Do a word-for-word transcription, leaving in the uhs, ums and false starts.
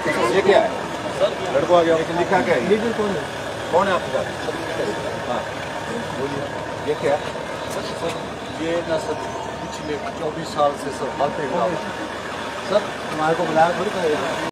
ये क्या है सर? लड़को आ गया, लिखा क्या है? लीडर कौन है? कौन है आपका? हाँ बोलिए, ये क्या है? सर ये ना सर पिछले चौबीस साल से सर भागते सर, तुम्हारे को बुलाया थोड़ी था।